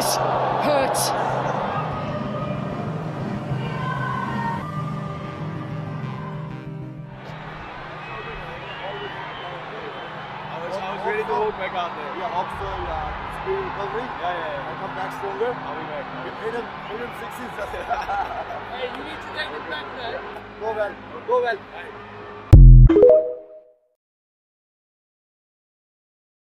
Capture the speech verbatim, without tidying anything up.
this hurts. I was ready to walk back out there. Yeah, hope so. Yeah, speed recovery. Yeah, yeah, yeah. I'll come back stronger. I'll be back. Hit him, hit him sixes. Hey, you need to take it back there. Go well, go well.